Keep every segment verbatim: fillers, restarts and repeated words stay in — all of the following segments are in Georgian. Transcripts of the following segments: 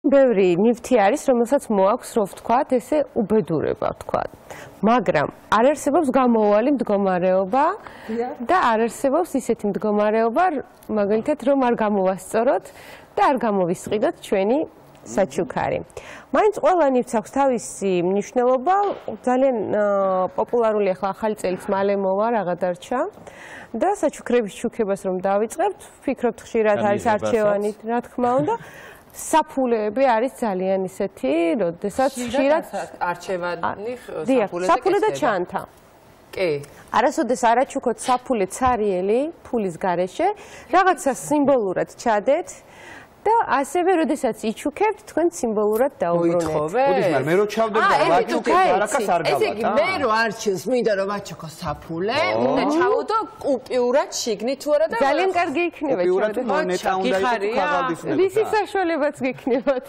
ბევრი ნივთი არის, რომელსაც მოაქვს, რო ვთქვათ, ესე უბედურება, ვთქვათ. მაგრამ არ არსებობს გამოუვალი მდგომარეობა და არ არსებობს ისეთი მდგომარეობა, მაგალითად, რომ არ გამოვასწოროთ და არ გამოვისყიდოთ ჩვენი საჩუქარი. მაინც ყველა ნივთს აქვს თავისი მნიშვნელობა, ძალიან პოპულარული ახლა ახალი წელიც მალე მოვა, რაღა დარჩა. და საჩუქრების ჩუქებას რომ დავიწყებთ, ვფიქრობთ ხშირად არის არჩევანი, რა თქმა უნდა. საფულეები არის ძალიან ისეთი, როდესაც ხშირად არჩევანი საფულე და ჩანთა. კი. არასოდეს არ აჩუქოთ საფულე ცარიელი ფულის გარეშე, რაღაცა სიმბოლურად ჩადეთ. და ასევე, როდესაც იჩუქებთ, თქვენ სიმბოლურად დაუბრუნეთ. ოდესმე მე რო ჩავდებ და ვაჩუქებ, არაკას არ გავატა. ესე იგი, მე რო არჩევს მინდა რომ ვაჩუქო საფულე, უნდა ჩაუდო კუპიურად შიგნით თუ არა და ძალიან კარგი იქნება კუპიურად მონეტა უნდა იყოს ქაღალდის უნდა. ისი საშუალებაც გექნებათ.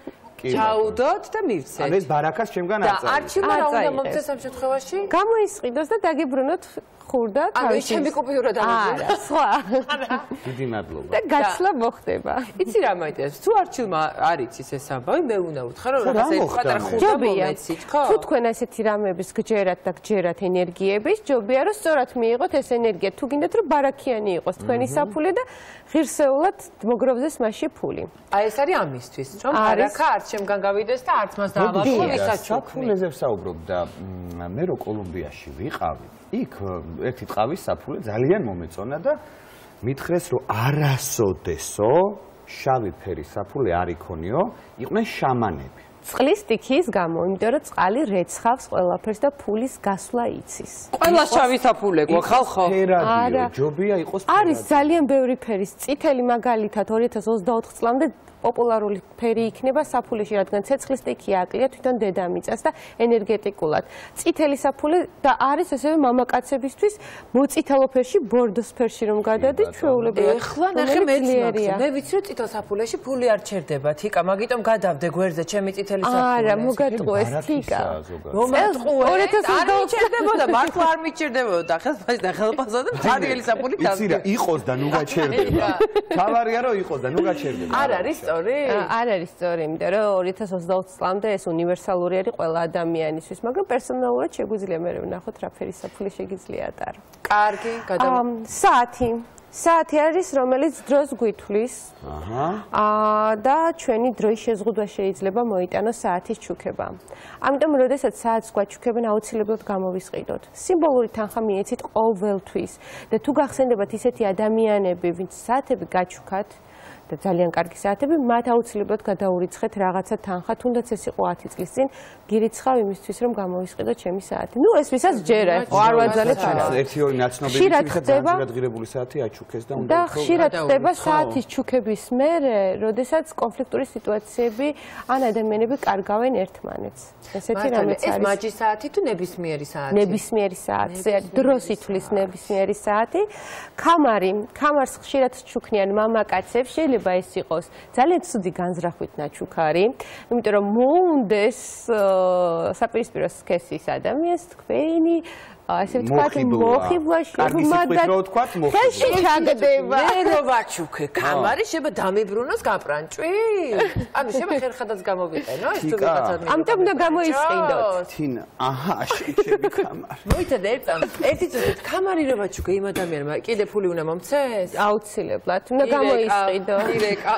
ჩაუდოთ და მივცეთ. ანუ ეს ბარაკას ჩემგან არ და არჩილმა რა უნდა მომწეს ამ შემთხვევაში? გამოისყიდოს და დაგიბრუნოთ ხურდა თავის. ანუ ჩემი კუპიურად არა, სხვა. დიდი მადლობა. და გაცლა მოხდება. იცი რა მაინტერესებს? თუ არჩილმა არ იცის ეს ამბავი, მე უნდა უთხრა რომ რაღაცა პატარა ხურდა მომეცით, ხო? თუ თქვენ ასეთი რამების გჯერათ და გჯერათ ენერგიების, ჯობია რომ სწორად მიიღოთ ეს ენერგია. თუ გინდათ რომ ბარაქიანი იყოს თქვენი საფულე და ღირსეულად მოგროვდეს მასში ფული. აი ეს არის ამისთვის, რომ ბარაქა არც შემგან გავიდეს და არც მას დაავადო ვისაც საფულეზე ვსაუბრობ და მე რო კოლუმბიაში ვიყავი, იქ ერთი ტყავის საფულე ძალიან მომეწონა და მითხრეს რომ არასოდესო შავი ფერის საფულე არ იქონიო, იყვნენ შამანები. წყლის სტიქიის გამო, იმიტომ რომ წყალი რეცხავს ყველაფერს და ფულის გასვლა იცის. ყველა შავი საფულე გვაქვს ხალხო? ფერადიო, ჯობია იყოს ფერადი. არის ძალიან ბევრი ფერის, წითელი მაგალითად ორი ათას ოცდაოთხ წლამდე პოპულარული ფერი იქნება საფულეში, რადგან ცეცხლის სტიქია აკლია თვითონ დედამიწას და ენერგეტიკულად. წითელი საფულე და არის ასევე მამაკაცებისთვის მოწითალო ფერში, ბორდოს ფერში რომ გადადით, ჩვეულებრივად. ეხლა ნახე მეც მაქვს. მე ვიცი რომ წითელ საფულეში ფული არ ჩერდება, თიკა, მაგიტომ გადავდე გვერდზე ჩემი წითელი საფულე. არა, მოგატყუეს თიკა. მომატყუე. ორი ათას ოცდაოთხ ჩერდებოდა, მართლა არ მიჩერდებოდა. ხეს ფაში და ხელფასო და ცარიელი საფული დავდე. იცი რა, იყოს და ნუ გაჩერდება. თავარია რომ იყოს და ნუ გაჩერდება. არ არის არ არის სწორი, იმიტომ რომ ორი ათას ოცდაოთხ წლამდე ეს უნივერსალური არის ყველა ადამიანისთვის, მაგრამ პერსონალურად შეგვიძლია მე ვნახოთ რა ფერის საფულე შეგიძლია ატარო. კარგი, გადავა. საათი. საათი არის, რომელიც დროს გვითვლის. აჰა. და ჩვენი დროის შეზღუდვა შეიძლება მოიტანოს საათის ჩუქება. ამიტომ, როდესაც საათს გვაჩუქებენ, აუცილებლად გამოვისყიდოთ. სიმბოლური თანხა მიეცით ყოველთვის და თუ გახსენდებათ ისეთი ადამიანები, ვინც საათები გაჩუქათ, და ძალიან კარგი საათები, მათ აუცილებლად გადაურიცხეთ რაღაცა თანხა, თუნდაც ეს იყო ათი წლის წინ, გირიცხავ იმისთვის, რომ გამოვისყიდოთ ჩემი საათი. ნუ ეს ვისაც ჯერა, ხო არ ვაძალებ არა. ერთი ორი ნაცნობები ვიხეთ ძალიან გადღირებული საათი აჩუქეს და უნდა და ხშირად ხდება საათის ჩუქების მერე, როდესაც კონფლიქტური სიტუაციები ან ადამიანები კარგავენ ერთმანეთს. ესეთი რამეც არის. ეს მაჯი საათი თუ ნებისმიერი საათი? ნებისმიერი საათი, დროს ითვლის ნებისმიერი საათი. ქამარი, ქამარს ხშირად ჩუქნიან მამაკაცებს, შეიძლება ეს იყოს ძალიან ცუდი განზრახვით ნაჩუქარი, იმიტომ რომ მოუნდეს საპირისპირო სქესის ადამიანს თქვენი ასე ვთქვათ მოხიბლაში ხელში ჩაგდება. მე რო ვაჩუქე ქამარი, შეიძლება დამიბრუნოს გაპრანჭვი? ანუ შეიძლება ხერხადაც გამოვიყენო ეს თუ ვიღაცა მე. ამიტომ უნდა გამოისყიდოთ. თინა, აჰა, შეჭები ქამარი. მოიცადე ერთამ, ერთი წუთით ქამარი რო ვაჩუქე იმ ადამიანმა, კიდე ფული უნდა მომცეს? აუცილებლად, უნდა გამოისყიდო. ირეკა.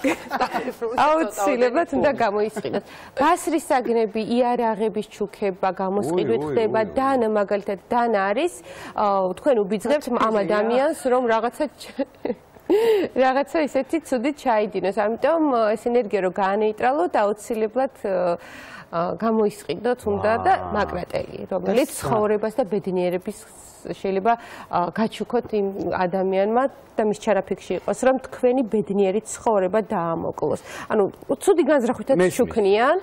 აუცილებლად უნდა გამოისყიდოთ. ბასრისაგნები, იარაღების ჩუქება, გამოსყიდვით ხდება და მაგალითად დან არის, თქვენ უბიძგებთ ამ ადამიანს, რომ რაღაცა რაღაცა ისეთი ცუდი ჩაიდინოს. ამიტომ ეს ენერგია რომ გაანეიტრალოთ, აუცილებლად გამოისყიდოთ უნდა და მაკრატელი, რომელიც ცხოვრებას და ბედნიერების შეიძლება გაჩუქოთ იმ ადამიანმა და მის ჩარაფიქში იყოს, რომ თქვენი ბედნიერი ცხოვრება დაამოკლოს. ანუ ცუდი განზრახვითაც ჩუქნიან.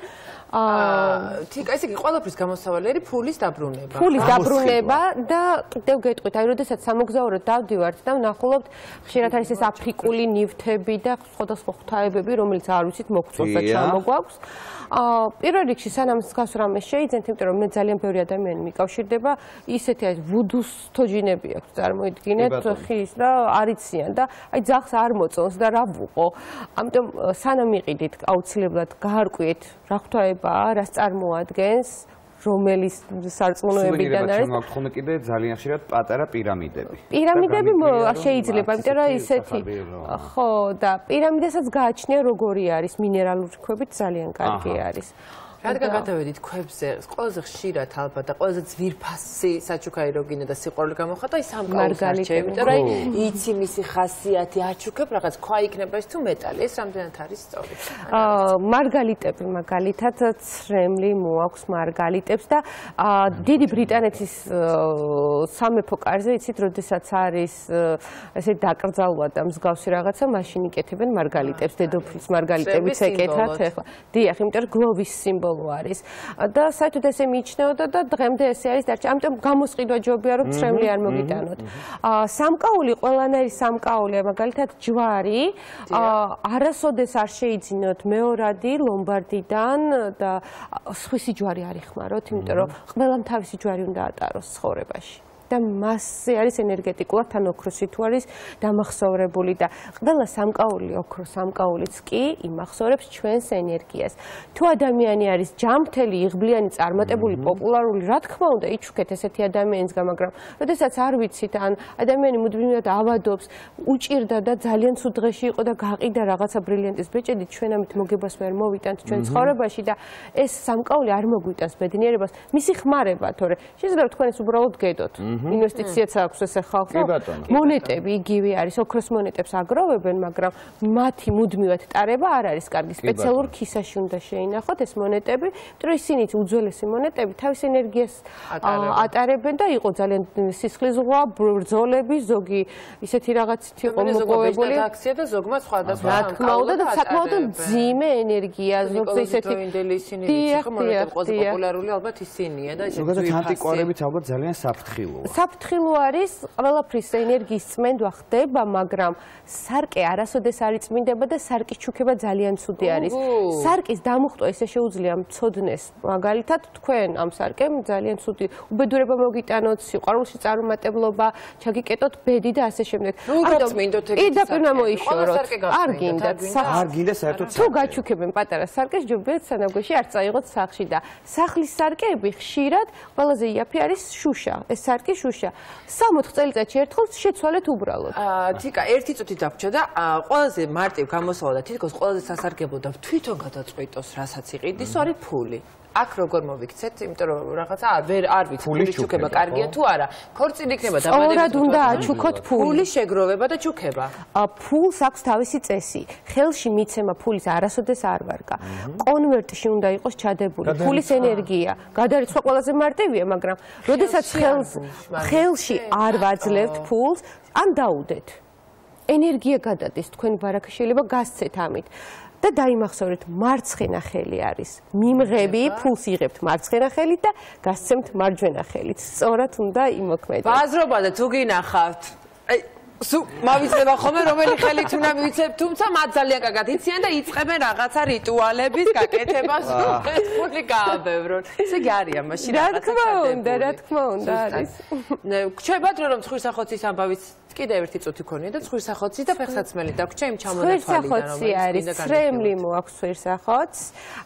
აა თიკა ესე იგი ყველაფრის გამოსავალი არის ფულის დაბრუნება. ფულის დაბრუნება და კიდევ გეტყვით, აი როდესაც სამოგზაუროდ დავდივართ და ვნახულობთ, ხშირად არის ეს აფრიკული ნივთები და სხვადასხვა ღვთაებები, რომელიც არ ვიცით მოგწონს და ჩამოგვაქვს. აა პირველ რიგში სანამ მსგავს რამეს შეიძენთ, იმიტომ რომ მე ძალიან ბევრი ადამიანი მიკავშირდება, ისეთი არის ვუდუს რუსთოჯინები აქვს წარმოიდგინეთ ხის და არიციან და აი ძაღლს არ მოწონს და რა ვუყო. ამიტომ სანამ იყიდით აუცილებლად გაარკვიეთ რა ღვთაებაა, რას წარმოადგენს, რომელი სარწმუნოებიდან არის. ჩვენ გვაქვს ხოლმე კიდე ძალიან ხშირად პატარა პირამიდები. პირამიდები შეიძლება, იმიტომ რომ ისეთი ხო და პირამიდასაც გააჩნია როგორი არის მინერალური ქვებით ძალიან კარგი არის. რადგან გადავედით ქვებზე, ყველაზე ხშირად ალბათ და ყველაზე ძვირფასი საჩუქარი რო გინდა და სიყვარული გამოხატა ის სამკაულს არჩევ, იმიტომ რომ იცი მისი ხასიათი, აჩუქებ რაღაც ქვა იქნება ის თუ მეტალი, ეს რამდენად არის სწორი. აა მარგალიტები მაგალითად ცრემლი მოაქვს მარგალიტებს და დიდი ბრიტანეთის სამეფო კარზე იცით, როდესაც არის ესე დაკრძალვა და მსგავსი რაღაცა, მაშინ იკეთებენ მარგალიტებს, დედოფლის მარგალიტებიც ეკეთათ ახლა. დიახ, იმიტომ რომ გლოვის სიმბოლო არის და საერთოდ ესე მიიჩნეოდა და დღემდე ესე არის დარჩა. ამიტომ გამოსყიდვა ჯობია რომ ცრემლი არ მოგიტანოთ. აა სამკაული, ყველანაირი სამკაულია, მაგალითად ჯვარი, არასოდეს არ შეიძინოთ მეორადი ლომბარდიდან და სხვისი ჯვარი არ იხმაროთ, იმიტომ რომ ყველამ თავისი ჯვარი უნდა ატაროს ცხოვრებაში. და მასზე არის ენერგეტიკულად თან ოქროსი თუ არის დამახსოვრებული და ყველა სამკაული ოქრო სამკაულიც კი იმახსოვრებს ჩვენს ენერგიას. თუ ადამიანი არის ჯანმრთელი, იღბლიანი, წარმატებული, პოპულარული, რა თქმა უნდა, იჩუქეთ ესეთი ადამიანისგან, მაგრამ როდესაც არ ვიცით, ან ადამიანი მუდმივად ავადობს, უჭირდა და ძალიან ცუდ დღეში იყო და გაყიდა რაღაცა ბრილიანტის ბეჭედი, ჩვენ ამით მოგებას ვერ მოვიტანთ ჩვენ ცხოვრებაში და ეს სამკაული არ მოგვიტანს ბედნიერებას. მისი ხმარება, თორე შეიძლება თქვენ ეს უბრალოდ გედოთ. ინვესტიციაც აქვს ესე ხალხს. მონეტები იგივე არის, ოქროს მონეტებს აგროვებენ, მაგრამ მათი მუდმივად ტარება არ არის კარგი. სპეციალურ ქისაში უნდა შეინახოთ ეს მონეტები, იმიტომ ისინიც უძველესი მონეტები თავის ენერგიას ატარებენ და იყო ძალიან სისხლის ზღვა, ბრძოლები, ზოგი ისეთი რაღაცით იყო მოპოვებული. აქცია და ზოგმა სხვადასხვა. რა თქმა უნდა და საკმაოდ ძიმე ენერგია, ზოგს ისეთი ისინი ვიცი, მონეტები ყველაზე პოპულარული ალბათ ისინია და ისეთი ზოგადად ანტიკვარებიც ალბათ ძალიან საფრთხილოა. საფრთხილო არის, ყველაფრის ენერგიის წმენდვა ხდება, მაგრამ სარკე არასოდეს არ იწმინდება და სარკის ჩუქება ძალიან ცუდი არის. სარკის დამუხტვა ისე შეუძლია მცოდნეს. მაგალითად, თქვენ ამ სარკემ ძალიან ცუდი უბედურება მოგიტანოთ, სიყვარულში წარუმატებლობა, ჩაგიკეტოთ ბედი და ასე შემდეგ. პირდაპირ უნდა მოიშოროთ. არ გინდათ. არ გინდა საერთოდ თუ გაჩუქებენ პატარა სარკეს, ჯობია სანაგვეში არ წაიღოთ სახლში და სახლის სარკეები ხშირად ყველაზე იაფი არის შუშა. ეს სარკე შუშა. სამოთხ წელიწადში ერთხელ შეცვალეთ უბრალოდ. აა, თიკა, ერთი წუთი დაგვრჩა და ყველაზე მარტივ გამოსავალ და თითქოს ყველაზე სასარგებლო და თვითონ გადაწყვეტოს, რასაც იყიდის, არის ფული. აქ როგორ მოვიქცეთ, იმიტომ რომ რაღაცა ვერ არ ვიცი, ფულის ჩუქება კარგია თუ არა. ქორწილი იქნება დაბადების სწორად უნდა აჩუქოთ ფული. ფულის შეგროვება და ჩუქება. ფულს აქვს თავისი წესი. ხელში მიცემა ფულის არასოდეს არ ვარგა. კონვერტში უნდა იყოს ჩადებული ფულის ენერგია. გადარიცხვა ყველაზე მარტივია, მაგრამ როდესაც ხელს ხელში არ ვაძლევთ ფულს, ან დაუდეთ. ენერგია გადადის, თქვენი ბარაკა შეიძლება გასცეთ ამით. და დაიმახსოვრეთ, მარცხენა ხელი არის. მიმღები, ფულს იღებთ მარცხენა ხელით და გასცემთ მარჯვენა ხელით. სწორად უნდა იმოქმედოთ. ბაზრობა და თუ გინახავთ. აი სუ მავიცდება ხოლმე რომელი ხელით უნდა მივიცებ, თუმცა მათ ძალიან კარგად იციან და იწყებენ რაღაცა რიტუალების გაკეთებას, რომ ეს ფული გააბევრონ. ესე იგი არიან მაშინ რა თქმა უნდა, რა თქმა უნდა არის. გრჩებათ რომ ცხვირსახოცის ამბავიც კიდევ ერთი წუთი ქონია და ცხვირსახოცი და ფეხსაცმელი დაგვრჩა იმ ჩამონათვალიდან, ცხვირსახოცი არის ცრემლი მოაქვს ცხვირსახოც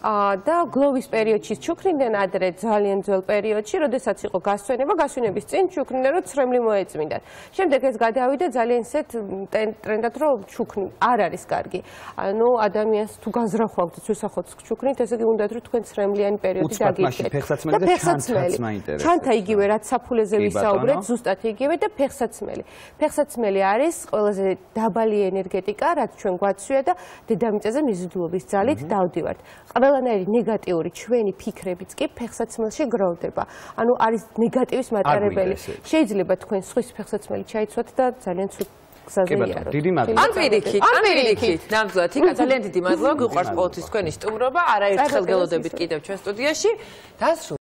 და გლოვის პერიოდში ჩუქნიდნენ ადრე ძალიან ძველ პერიოდში, როდესაც იყო გასვენება, გასვენების წინ ჩუქნიდნენ რომ ცრემლი მოეწმინდათ. შემდეგ ეს გადავიდა ძალიან ისეთ ტრენდად რომ ჩუქნი არ არის კარგი. ანუ ადამიანს თუ განზრახვა აქვს ცხვირსახოც ჩუქნით, ესე იგი უნდათ რომ თქვენ ცრემლიანი პერიოდი დაგიჭირეთ. ფეხსაცმელი და ჩანთაც მაინტერესებს. ჩანთა იგივე რაც საფულეზე ვისაუბრეთ, ზუსტად იგივე და ფეხსაცმელი. ფეხსაცმელი არის ყველაზე დაბალი ენერგეტიკა, რაც ჩვენ გვაცვია და დედამიწაზე მიზიდულობის ძალით დავდივართ. ყველანაირი ნეგატიური ჩვენი ფიქრებიც კი ფეხსაცმელში გროვდება. ანუ არის ნეგატივის მატარებელი. შეიძლება თქვენ სხვის ფეხსაცმელი ჩაიცვათ და ძალიან ცუდ გზაზე იაროთ. დიდი მადლობა. ან პირიქით, ან პირიქით. ნამდვილად, იკა ძალიან დიდი მადლობა, გიყვარს ყოველთვის თქვენი სტუმრობა. არაერთხელ გელოდებით კიდევ ჩვენ სტუდიაში. დასრულდა